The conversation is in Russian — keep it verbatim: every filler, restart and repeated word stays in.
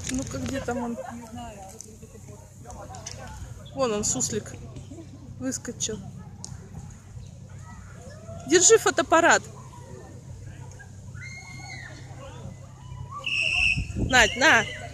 Ну-ка, где там он? Вон он, суслик. Выскочил. Держи фотоаппарат. Надь, на.